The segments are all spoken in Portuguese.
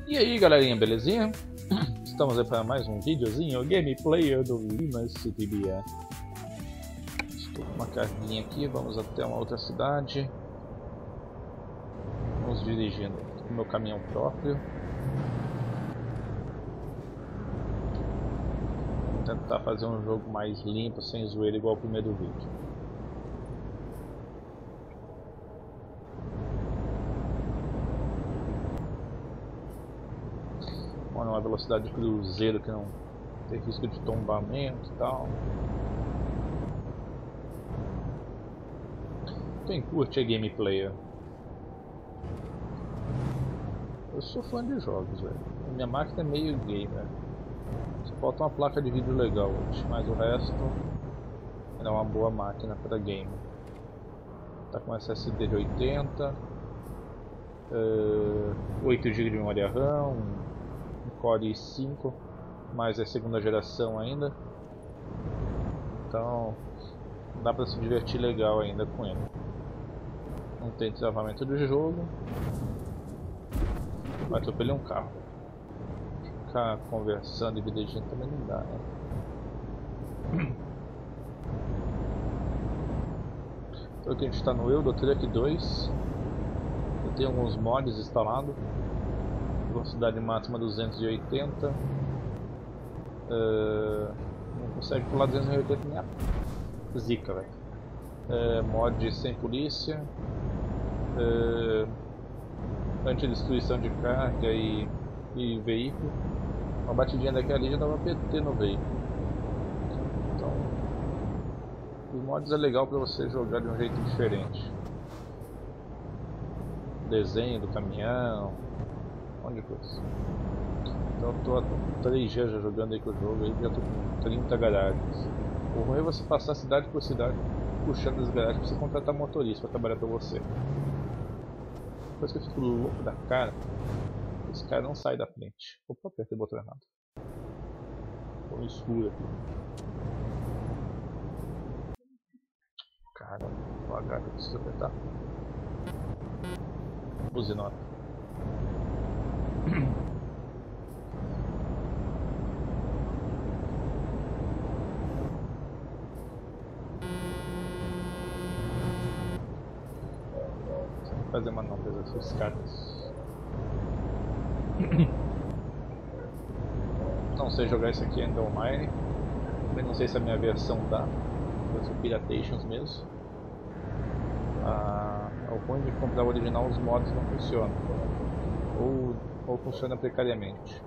E aí galerinha, belezinha? Estamos aí para mais um videozinho, gameplay do Lima CTBA. Estou com uma carguinha aqui, vamos até uma outra cidade. Vamos dirigindo com o meu caminhão próprio. Vou tentar fazer um jogo mais limpo, sem zoeira, igual o primeiro vídeo. Uma velocidade de cruzeiro que não tem risco de tombamento e tal. Quem curte é gameplayer. Eu sou fã de jogos, velho. Minha máquina é meio gamer. Só falta uma placa de vídeo legal hoje, mas o resto é uma boa máquina para game. Tá com SSD de 80, 8 GB de memória RAM, Core i5, mas é segunda geração ainda, então dá pra se divertir legal ainda com ele. Não tem travamento do jogo, vai atropelar um carro. Ficar conversando e dirigindo também não dá, né? Então aqui a gente está no Euro Truck 2, eu tenho alguns mods instalados. Velocidade máxima 280. Não consegue pular 280 nem a zica, velho. Mod sem polícia. Antidestruição de carga e veículo. Uma batidinha daquela ali já dava PT no veículo. Então, os mods é legal para você jogar de um jeito diferente. Desenho do caminhão. De coisa. Então eu tô há 3 dias já jogando aí com o jogo, aí já tô com 30 garagens. O ruim é você passar cidade por cidade puxando as garagens pra você contratar motorista pra trabalhar pra você. Depois que eu fico louco da cara, esse cara não sai da frente. Opa, apertei o botão errado. Ficou escuro aqui. Cara, devagar, eu preciso apertar. Buzinota. Fazer manobras ofuscadas. Não sei jogar isso aqui ainda online. Também não sei se a minha versão dá. Eu sou Piratations mesmo. O ruim de comprar o original, os mods não funcionam. Ou funciona precariamente.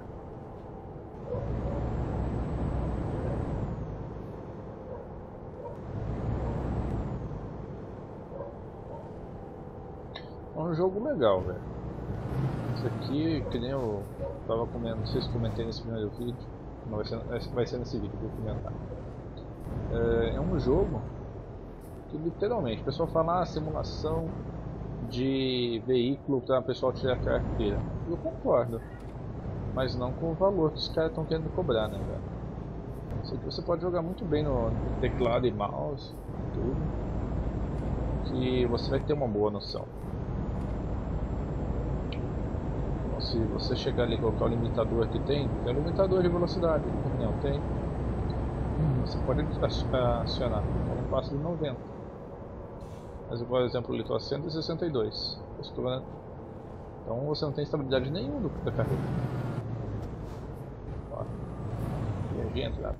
É um jogo legal, velho. Isso aqui, que nem eu tava comendo, não sei se comentei nesse primeiro vídeo, mas vai ser nesse vídeo que eu vou comentar. É um jogo que literalmente, o pessoal fala simulação de veículo para o pessoal tirar a carteira. Eu concordo, mas não com o valor que os caras estão querendo cobrar, né, velho? Isso aqui você pode jogar muito bem no teclado e mouse, tudo, que você vai ter uma boa noção. Então, se você chegar ali e colocar o limitador que tem um limitador de velocidade, não tem, você pode acionar, então passa de 90. Mas, por exemplo, ele está a 162. Então você não tem estabilidade nenhuma da carreira. Ó, energia entrada.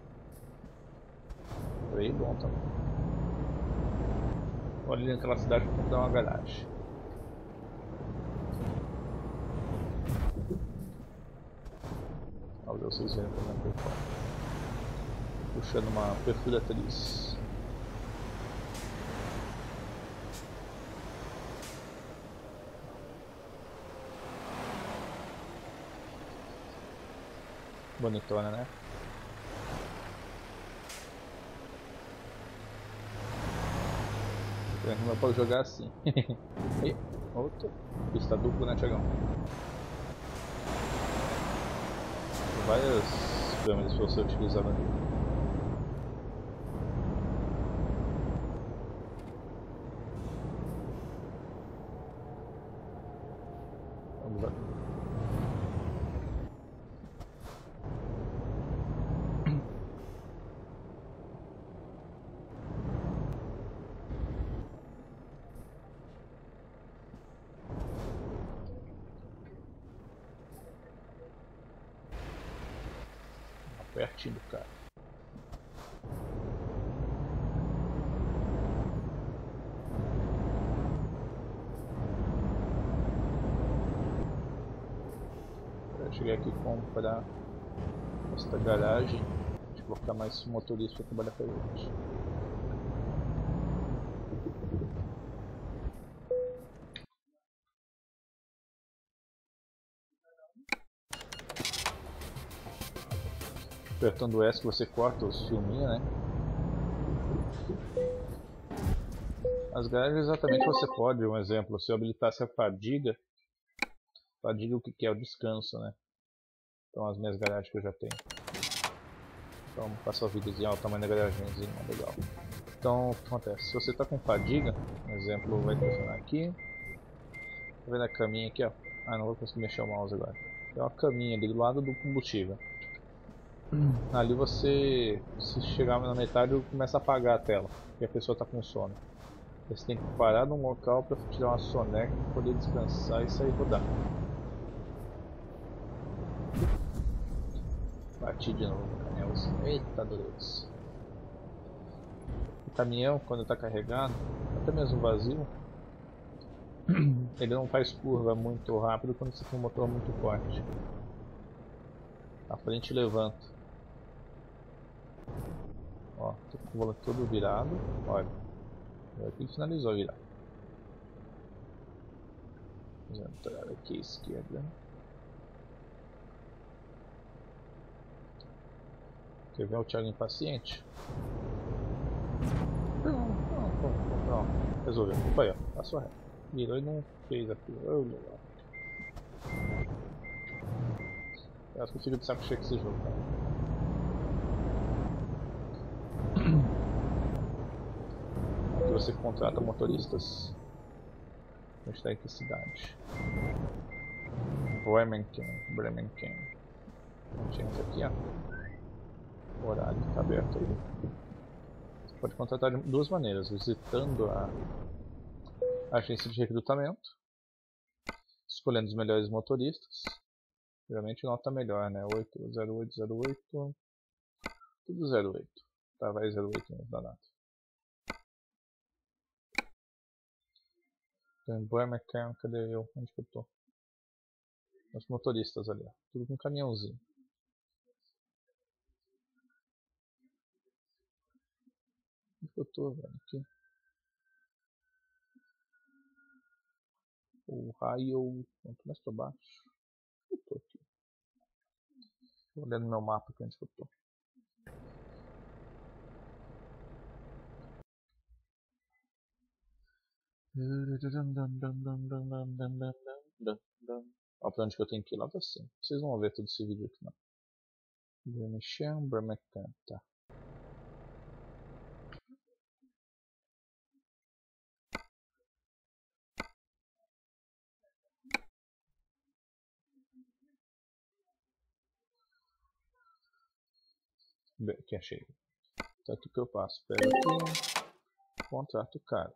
Freio bom também. Olha ali naquela cidade para comprar uma garagem. Olha vocês verem também por fora. Puxando uma perfuratriz. Bonitona, né? Não dá pra jogar assim. E outro. Pista dupla, né, Thiagão? Tem várias câmeras pra você utilizar no jogo. Vamos lá. Pertinho do cara. Eu cheguei aqui comprar esta garagem. Deixa eu colocar mais motorista para trabalhar com a gente. Apertando o S que você corta os filminhos, né? As garagens exatamente você pode, um exemplo, se eu habilitasse a fadiga o que é o descanso, né? Então as minhas garagens que eu já tenho. Então passar o videozinho, o tamanho da garagenzinha, legal. Então o que acontece? Se você está com fadiga, um exemplo vai funcionar aqui. Tá vendo a caminha aqui, ó? Ah, não vou conseguir mexer o mouse agora. Tem uma caminha ali do lado do combustível. Ali você, se chegar na metade, começa a apagar a tela, porque a pessoa está com sono. Você tem que parar num local para tirar uma soneca, para poder descansar e sair rodar. Bati de novo no caminhãozinho. Eita, dureza. O caminhão, quando está carregado, até mesmo vazio, ele não faz curva muito rápido quando você tem um motor muito forte. A frente levanta. Ó, tô com o volante todo virado. Olha, aqui finalizou a virada. Vamos entrar aqui à esquerda. Quer ver o Thiago impaciente? Não. Resolveu. Foi, ó. Passou reto. Virou e não fez aquilo. Oh, legal. Eu acho que eu fico de saco cheio com esse jogo, cara. Aqui você contrata motoristas. A gente tá em que cidade? Bremenken. Gente, aqui, ó. O horário está aberto aí. Você pode contratar de duas maneiras: visitando a agência de recrutamento, escolhendo os melhores motoristas. Geralmente nota melhor, né? 80808. Tudo 08. Tá, vai 08 mesmo, danado. Tem Bremenken, cadê eu? Onde que eu tô? Os motoristas ali, ó. Tudo com caminhãozinho. Onde que eu tô, velho? Aqui. O raio. Quanto mais pra baixo? Eu tô aqui. Tô olhando meu mapa aqui onde que eu tô. Ó, pra onde que eu tenho que ir lá tá assim. Vocês não vão ver todo esse vídeo aqui não. Bremenken, tá. Bem, que achei. Então o que eu faço? Pego aqui, contrato o cara.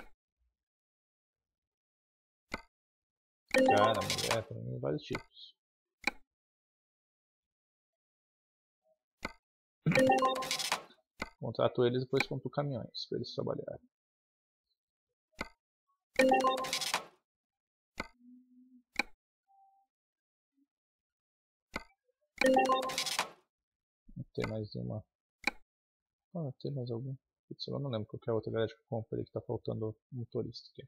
Cara, mulher, tem vários tipos. Contrato eles e depois compro caminhões para eles trabalharem. Tem mais uma. Ah, tem mais algum. Putz, eu não lembro qual é a outra garagem que eu comprei que tá faltando motorista aqui.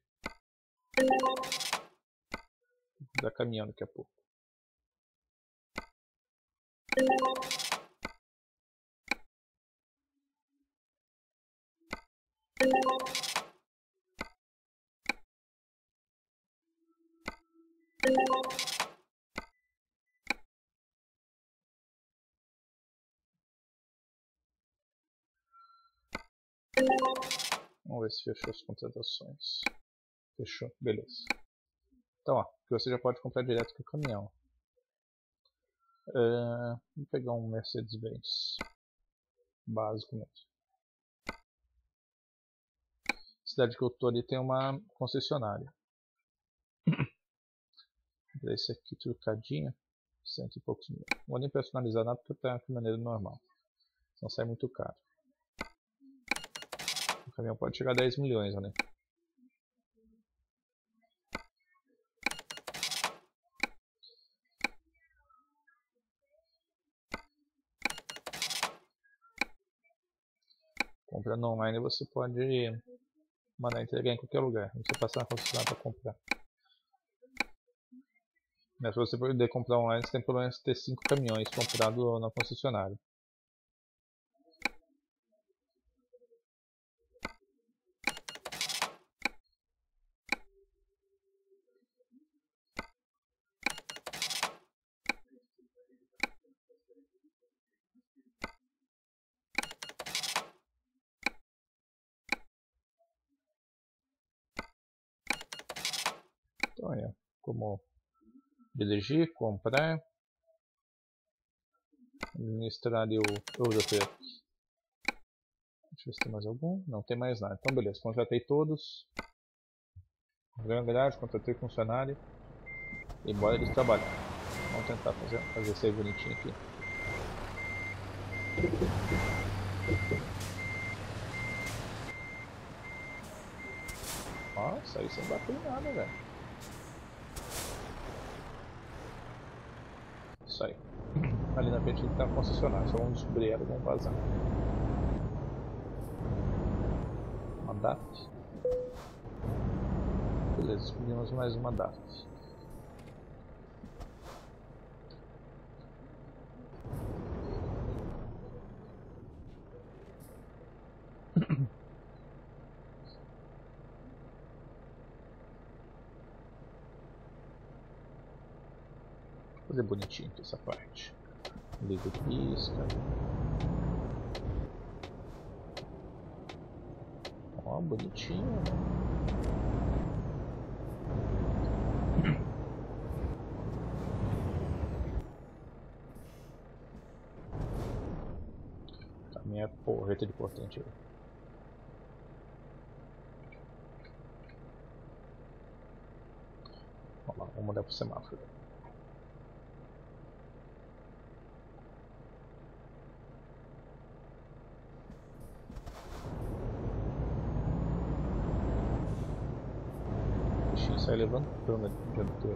Vou dar caminhão daqui a pouco. Vamos ver se fechou as contratações. Fechou, beleza. Então, ó, você já pode comprar direto com o caminhão. Vou pegar um Mercedes-Benz básico mesmo. A cidade que eu tô ali tem uma concessionária. Esse aqui trucadinho. 100 e poucos mil. Não vou nem personalizar nada porque tá de maneira normal. Senão sai muito caro. O caminhão pode chegar a 10 milhões, né? Comprando online você pode mandar entregar em qualquer lugar. Não precisa passar na concessionária para comprar. Mas para você poder comprar online, você tem pelo menos ter 5 caminhões comprados na concessionária. Então é como dirigir, comprar, administrar o Eurotrack. Deixa eu ver se tem mais algum. Não tem mais nada. Então beleza, contratei todos. Comprei uma garagem, contratei funcionário. E bora eles trabalhar. Vamos tentar fazer isso aí bonitinho aqui. Nossa, aí sem bater em nada, velho. Isso aí. Ali na frente tá concessionário, só vamos descobrir ela e vamos vazar. Mandato. Beleza, escolhemos mais uma data. Vou fazer bonitinho aqui essa parte. Liga o pisca. Ó, bonitinho. A minha porreta de portante aí. Vamos lá, vamos mudar pro semáforo. O bichinho sai levantando ali no dianteiro.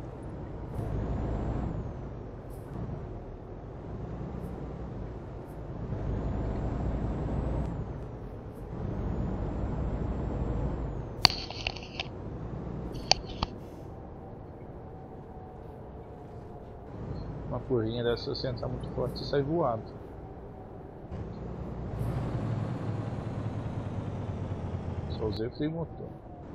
Uma curvinha dessa, se você entrar muito forte, você sai voado. Só usei o freio motor.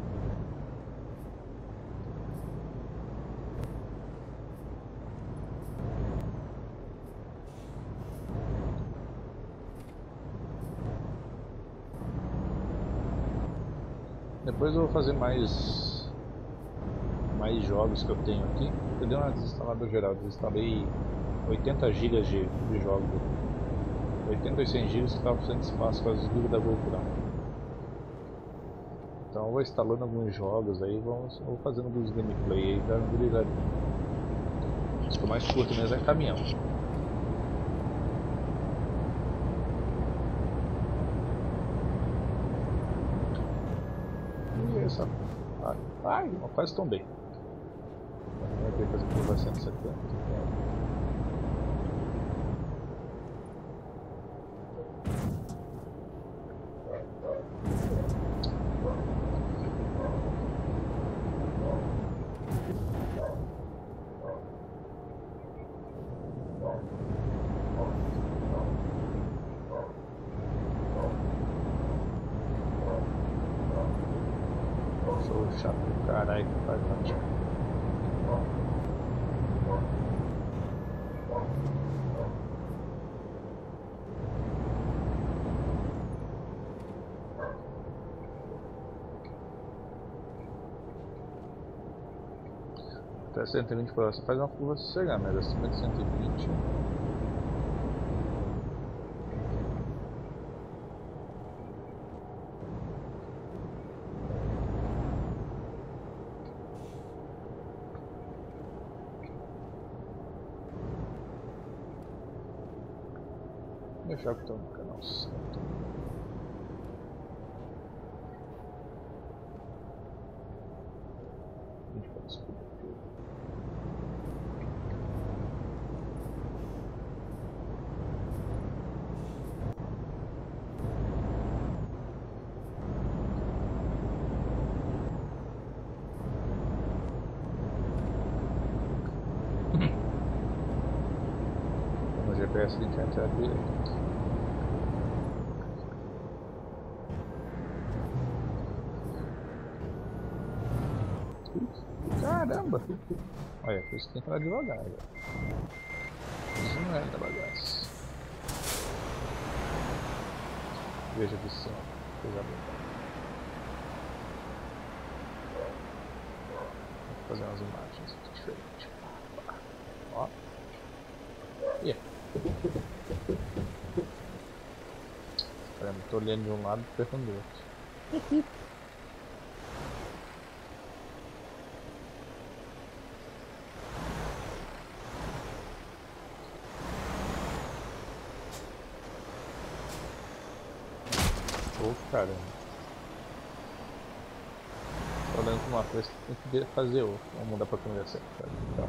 Depois eu vou fazer mais jogos que eu tenho aqui. Eu dei uma desinstalada geral, desinstalei 80 GB de jogos, 80 e 100 GB que estavam sem espaço com as ligas da GoPro. Então eu vou instalando alguns jogos aí, vou fazendo alguns gameplay aí, dando uma brisadinha. Acho que o mais curto mesmo é caminhão. E essa... Ai, quase tombei. Vou ter que fazer curva 170. Sou chato do caralho que faz bate. Até 120 por hora você faz uma curva sossegada, mas acima de 120. Eu jogo tão no canal certo. A gente pode descobrir tudo. No GPS a gente vai entrar direito. Caramba! Olha, por isso que tem que andar devagar. Velho. Isso não é da bagaça. Veja de cima. Coisa boa. Vou fazer umas imagens aqui diferentes. Ó. Yeah. Caramba, tô olhando de um lado e perto do outro. Caramba. Tô olhando pra uma coisa que tem que fazer outra. Vamos mudar pra conversar. Então.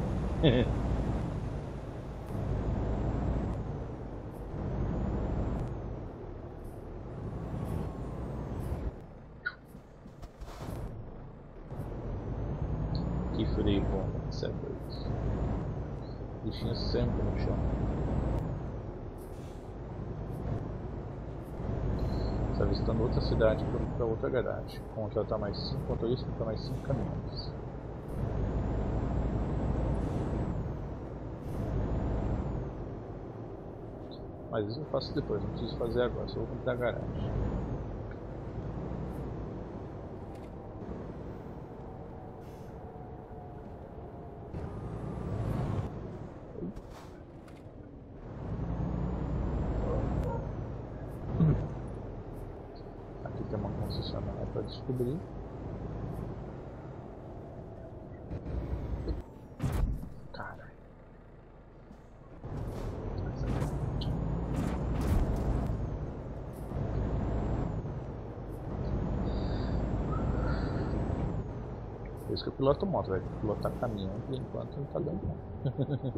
Que frio bom, isso é doido. Bichinho sempre no chão. Está visitando outra cidade para outra garagem. Contratar mais 5 motoristas para mais 5 caminhões. Mas isso eu faço depois, não preciso fazer agora, só vou comprar a garagem. Aqui tem uma concessionária para descobrir. Cara. Por isso que eu piloto moto, velho. Pilotar caminhão por enquanto não tá dando não.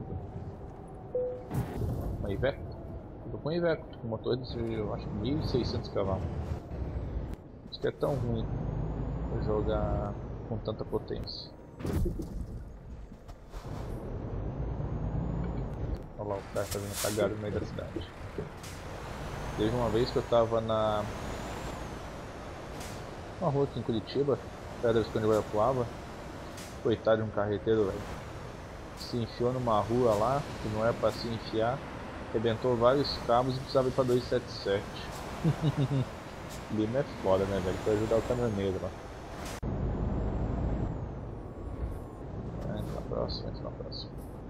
Uma Iveco? Eu tô com Iveco, com motor de eu acho que 1600 cavalos. Isso que é tão ruim jogar com tanta potência. Olha lá o cara fazendo cagada no meio da cidade. Teve uma vez que eu tava na uma rua aqui em Curitiba, perto da Visconde de Guarapuava. Coitado de um carreteiro, velho. Se enfiou numa rua lá, que não era pra se enfiar. Arrebentou vários cabos e precisava ir pra 277. Lima é foda, né, velho? Pra ajudar o caminhoneiro lá. Entra na próxima, entra na próxima.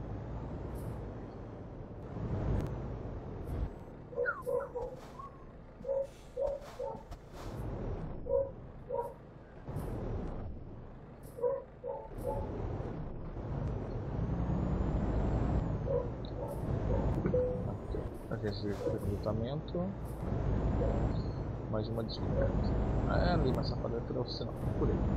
Agência de recrutamento. Mais uma descoberta. Ah, ali, mas safadeza pela oficina. Por aí.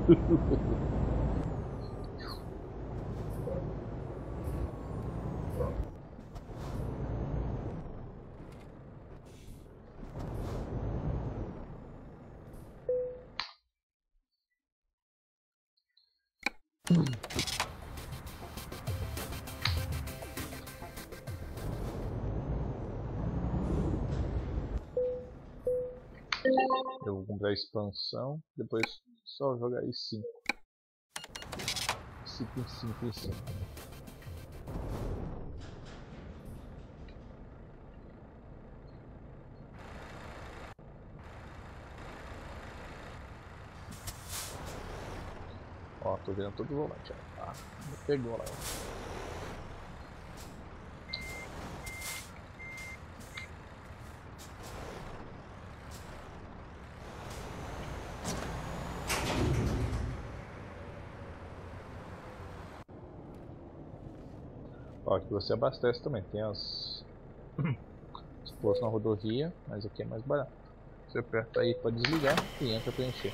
Eu vou comprar a expansão, depois só jogar aí 5. 5 em 5 em 5. Ó, tô vendo todo o volante. Ah, pegou lá. Ó, aqui você abastece também. Tem as posto na rodovia, mas aqui é mais barato. Você aperta aí para desligar e entra para encher.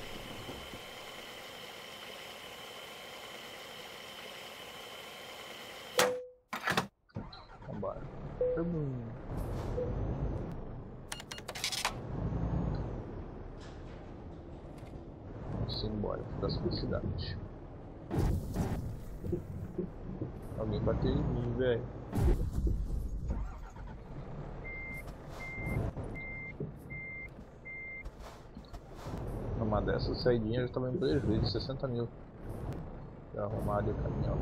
Vambora. Vamos embora, próxima cidade. Alguém bateu em mim, velho. Numa dessas saidinhas já estava em prejuízo de 60 mil. Já arrumado o caminhão.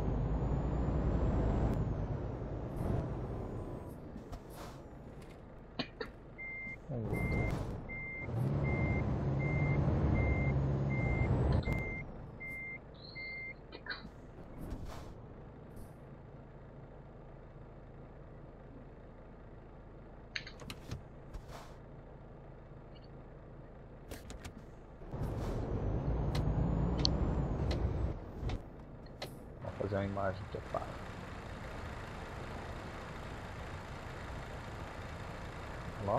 Vamos ver. Fazer uma imagem que é para. Ó.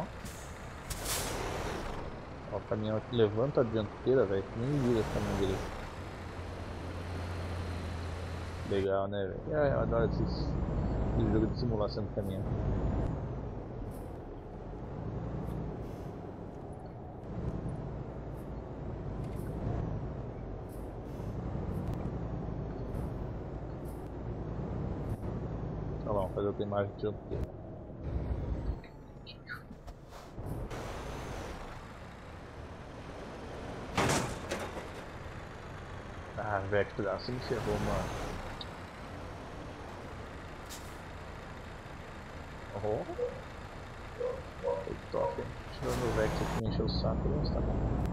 Ó, o caminhão aqui levanta a dianteira, velho. Nem vira o caminhão direito. Legal, né, velho? Eu adoro esses jogos de simulação de caminhão. Tá bom, fazer outra imagem de dianteira. Ah, Vector, assim me ferrou, mano. Foi top, hein? Tirando o Vector que me encheu o saco, mas tá bom.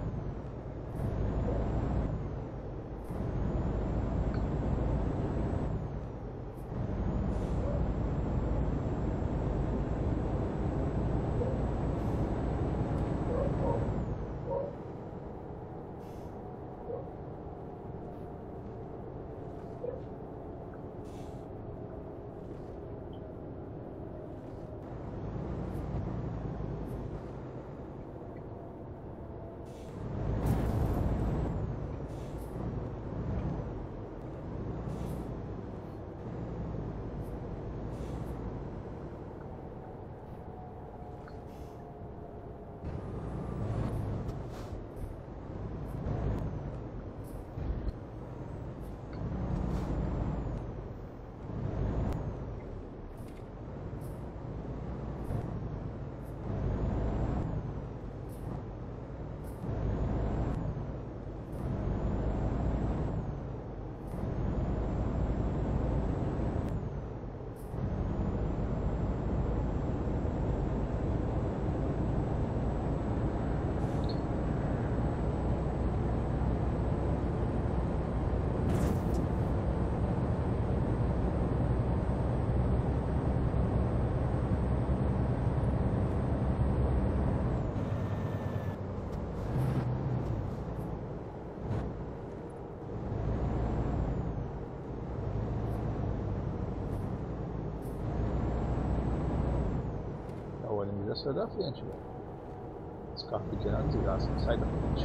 O anime já saiu da frente, velho. Os carros pequenos desgastam, sai da frente.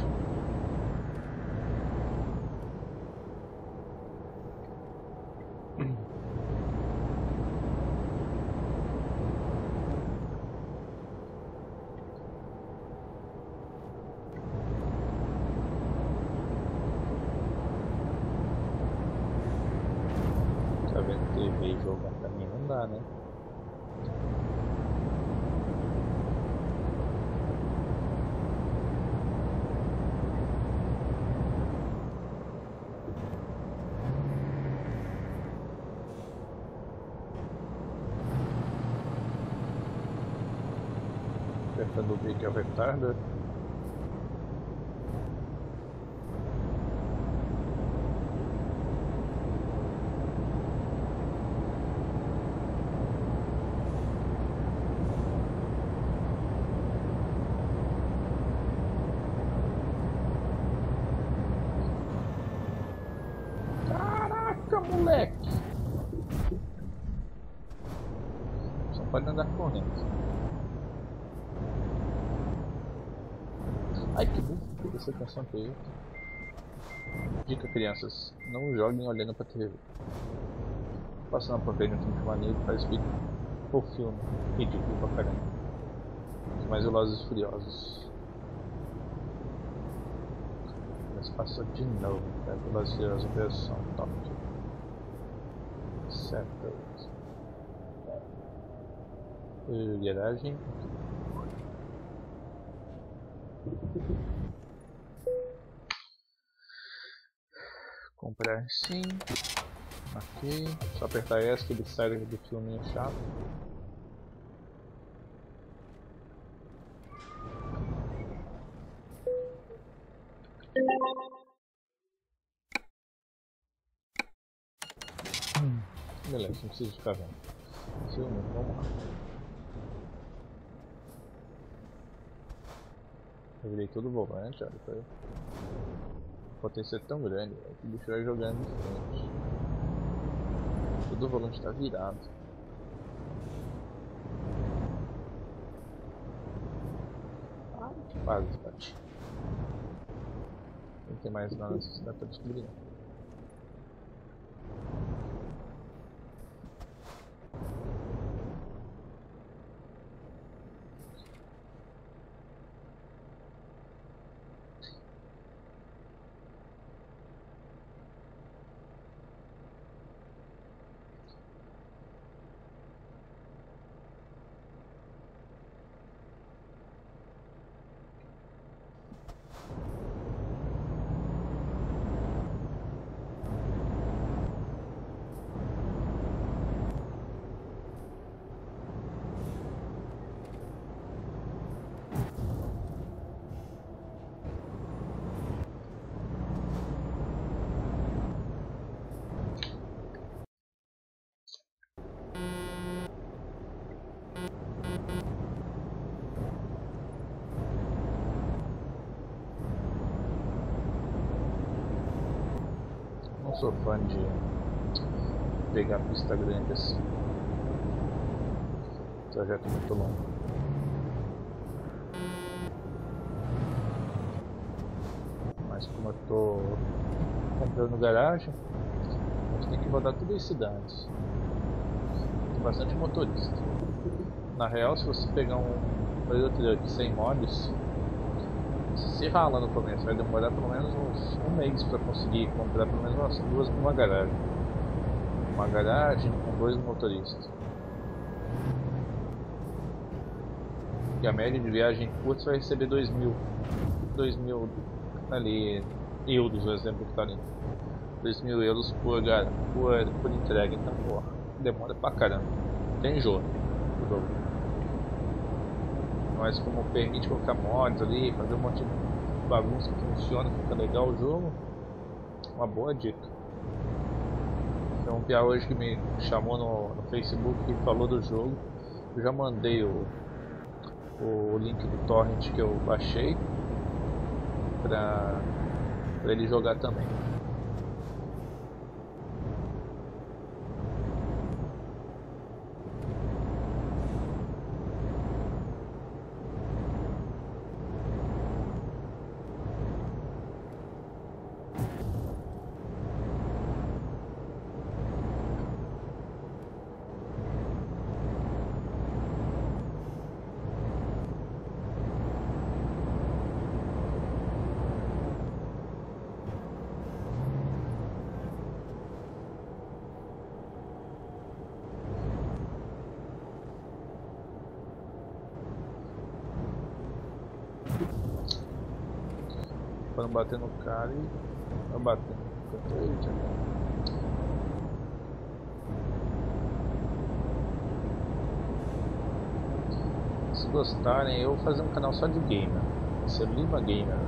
Tá vendo TV e jogar pra mim não dá, né? Apertando o B que é o retardo. Caraca, moleque! Só pode andar correndo. Ai que burro, presta atenção que eu. Dica, crianças, não joguem olhando pra TV. Passando uma porcaria no filme de maneiro faz pico. O filme, ridículo pra caramba. Mais Velozes e Furiosos. Mas passou de novo, cara. Velozes e Furiosos Operação Top. Certo. Garagem. Comprar sim. Ok. Só apertar S que ele sai do filminho chato. Beleza, não preciso ficar vendo. Filme, vamos lá. Eu virei todo volante, olha, foi. A potência é tão grande, que o bicho vai jogando de frente. Todo o volante está virado. Ah, quase, bate. Não tem mais nada pra descobrir. Não sou fã de pegar pista grande assim. Trajeto muito longo. Mas como eu tô comprando garagem, a gente tem que rodar todas as cidades. Tem bastante motorista. Na real, se você pegar um Eurotruck sem mods, se rala no começo, vai demorar pelo menos um mês para conseguir comprar pelo menos uma garagem. Uma garagem com 2 motoristas. E a média de viagem curta vai receber 2.000 ali, euros, o exemplo que tá ali. 2.000 euros por entrega, então pô, demora pra caramba. Tem jogo o jogo. Mas como permite colocar mods ali, fazer um monte de bagunça que funciona, fica legal o jogo, uma boa dica. Tem um piá hoje que me chamou no Facebook e falou do jogo. Eu já mandei o link do torrent que eu baixei pra ele jogar também. Para não bater no cara e vai bater no canto. Se gostarem, eu vou fazer um canal só de gamer. Vai ser Lima Gamer.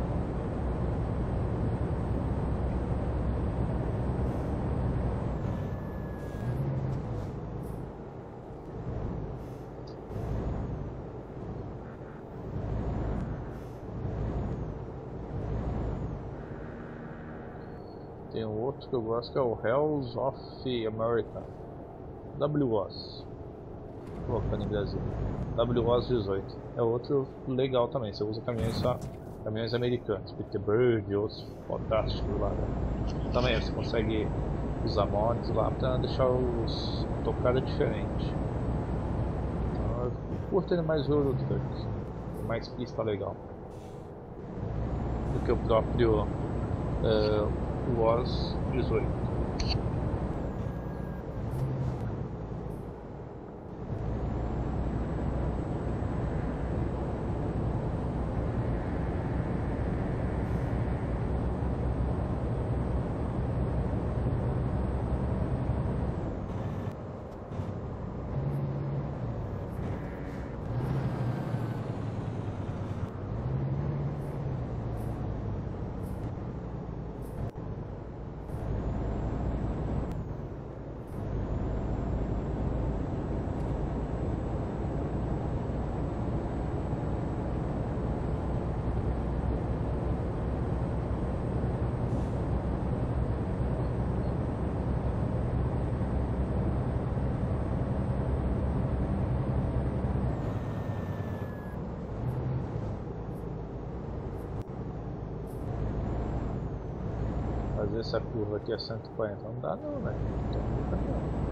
Tem um outro que eu gosto que é o Hells of America, WOS, colocando em Brasil, WOS 18, é outro legal também, você usa caminhões só caminhões americanos, Peterbird e outros fantásticos lá. Também você consegue usar mods lá para deixar os tocada diferente. Então, eu curto ele mais o Euro Truck, mais pista legal do que o próprio Wars 18. Fazer essa curva aqui a 140 não dá não, velho. Então, não.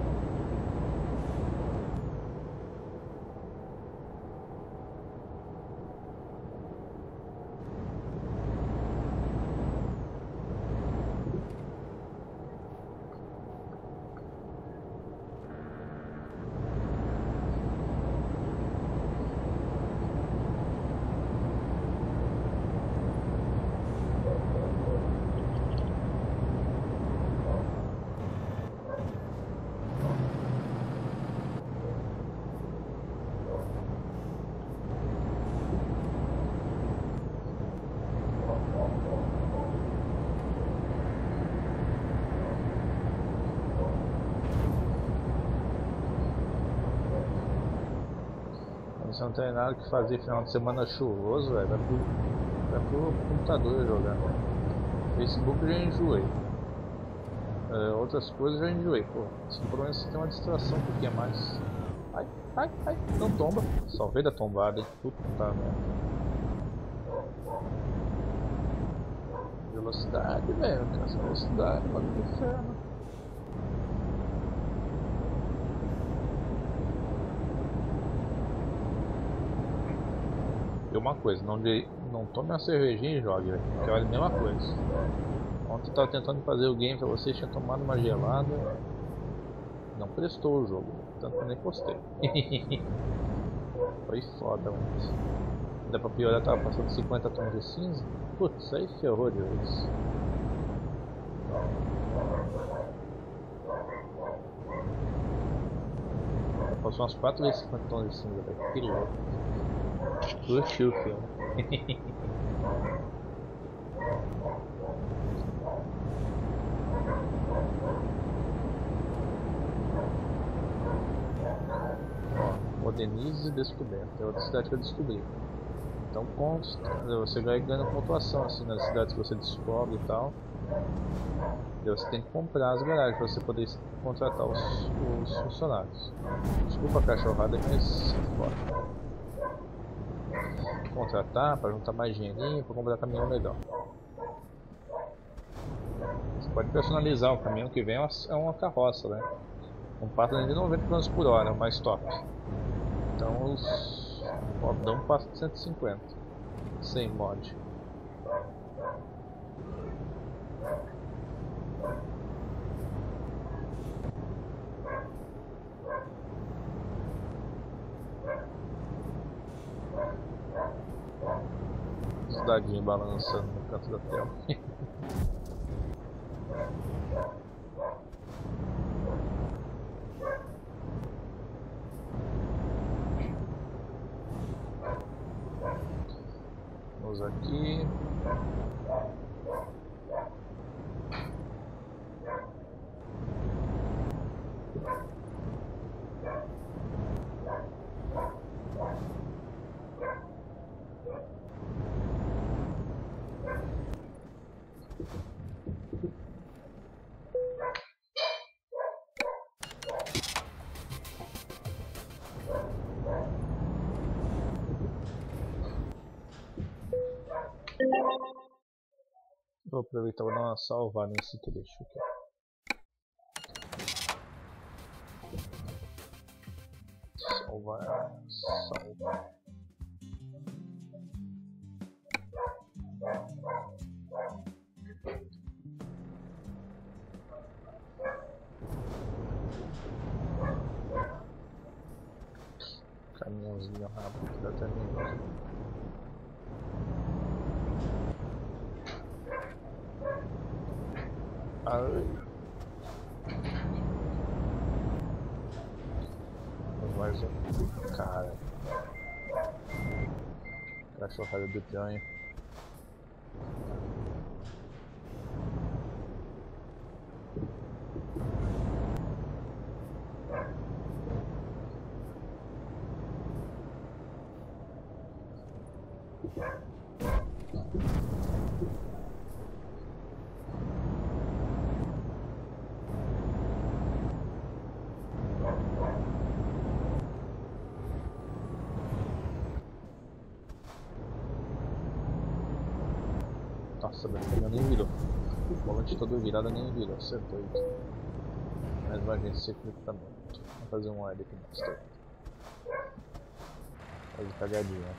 Você não tem nada que fazer final de semana chuvoso, velho. Vai pro computador jogar. Facebook eu já enjoei. Outras coisas eu já enjoei, pô. Pelo menos você tem uma distração um pouquinho a mais. Ai, não tomba. Só veio da tombada, hein. Puta merda. Velocidade, velho. Essa velocidade, mano, que inferno. E uma coisa, não tome uma cervejinha e jogue, velho. Que é a mesma coisa. Ontem eu tava tentando fazer o game pra vocês, tinha tomado uma gelada. Não prestou o jogo, tanto que eu nem postei. Foi foda, mano. Ainda pra piorar, tava passando 50 tons de cinza. Putz, aí ferrou de vez. Passou umas 4 vezes 50 tons de cinza, velho. Que louco. Curtiu o filme. Modernize e descoberta. É outra cidade que eu descobri. Então você vai ganhando pontuação assim nas cidades que você descobre e tal. E você tem que comprar as garagens para você poder contratar os funcionários. Desculpa a cachorrada, mas pode contratar para juntar mais dinheirinho para comprar caminhão legal. Você pode personalizar o caminhão que vem, é uma carroça, né? Um pattern de 90 km por hora, o mais top. Então os modão passam de 150 sem mod. Os dadinhos balançando no canto da tela. Vamos aqui. Vou aproveitar e dar uma salvada nesse trecho aqui. Salvar. Caminhãozinho rápido da terminal. Ai. Mais um cara. Cachorrada do piranha. Nossa, daqui nem virou. O volante todo virado nem virou, você é doido. Mas vai gente sempre também. Vamos fazer um wide aqui mais. Faz cagadinha.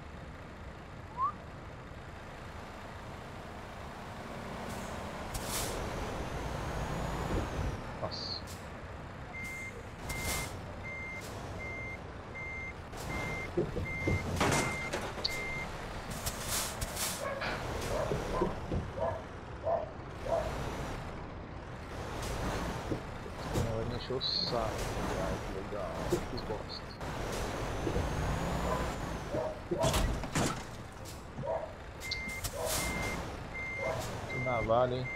Nossa. Vai me encher o saco. Ai, que legal. Que bosta. Que navalha, hein?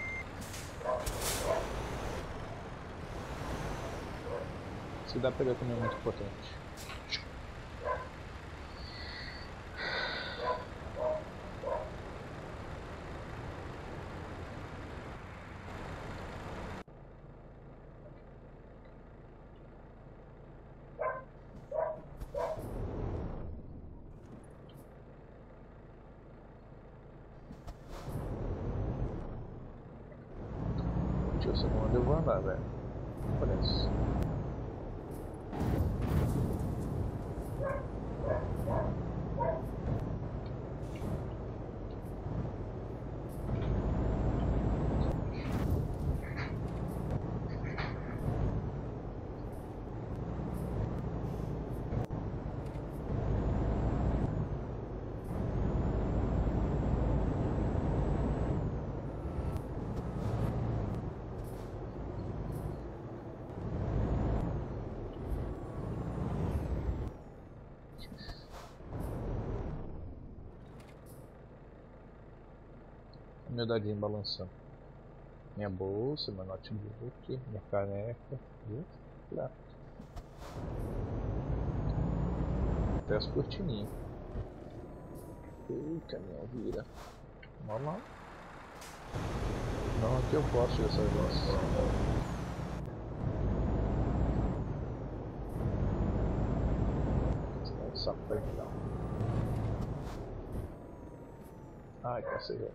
Se dá pra pegar também é muito potente. Deixa eu ver onde eu vou andar, velho. Parece. Meu dadinho balançando. Minha bolsa, meu notebook, minha caneca, viu? Lá. Até as cortininhas. Ui, caminhão vira. Vamos lá. Não, aqui eu posso dessa vez. Saco pra entrar. Ai, passei.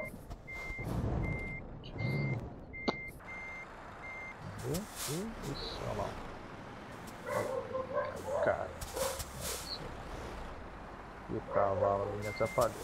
Isso, olha lá. Cara. E o cavalo me atrapalhou.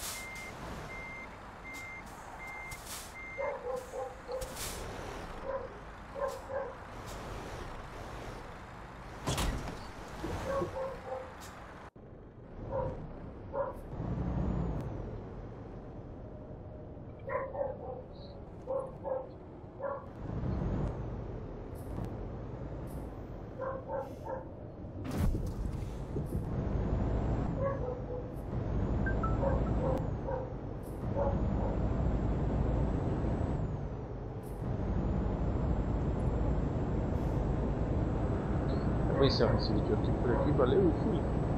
Vou encerrar esse vídeo aqui por aqui, valeu e fui!